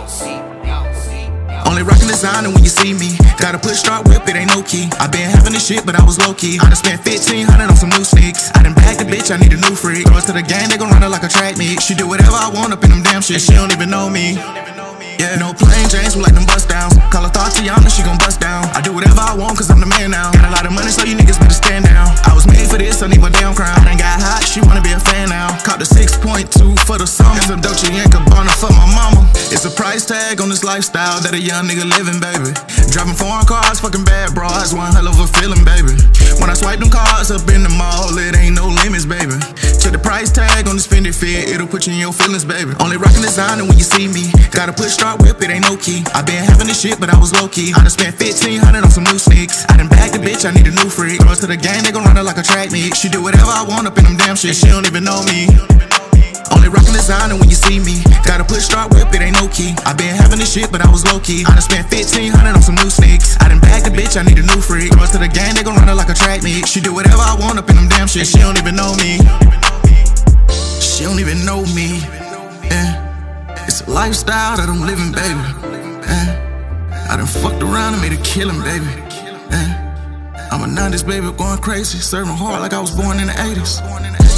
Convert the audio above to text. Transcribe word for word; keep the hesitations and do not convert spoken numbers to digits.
Only rockin' designer when you see me. Gotta push start whip, it ain't no key. I been having this shit, but I was low key. I done spent fifteen hundred on some new sneaks. I done bagged the bitch, I need a new freak. Throw us to the game, they gon' run her like a track meet. She do whatever I want up in them damn shit. She don't even know me. Yeah, no plain James, we like them bust downs. Call her Tatiana, she gon' bust down. I do whatever I want, cause I'm the man now. Got a lot of money, so you niggas better stand down. I was made for this, I need my damn crown. I done got hot, she wanna be a fan now. Caught the six point two for the summer. Some Dolce and Gabbana for my mama. It's a price tag on this lifestyle that a young nigga living, baby. Driving foreign cars, fucking bad bras, one hell of a feeling, baby. When I swipe them cars up in the mall, it ain't no limits, baby. Check the price tag on this Fendi fit, it'll put you in your feelings, baby. Only rockin' designer when you see me. Gotta push start whip, it ain't no key. I been having this shit, but I was low key. I done spent fifteen hundred on some new sneaks. I done bagged the bitch, I need a new freak. Throw us to the game, they gon' run her like a track meet. She do whatever I want up in them damn shit. She don't even know me. Only rockin' designer when you see me. Gotta push start whip, it ain't no key. I been having this shit, but I was low key. I done spent fifteen hundred on some new sneaks. I done bagged the bitch, I need a new freak. Throw us to the game, they gon' run her like a track meet. She do whatever I want up in them damn shit. She don't even know me. She don't even know me. Yeah. It's a lifestyle that I'm living, baby. Yeah. I done fucked around and made a killing, baby. Yeah. I'm a nineties baby going crazy, serving hard like I was born in the eighties.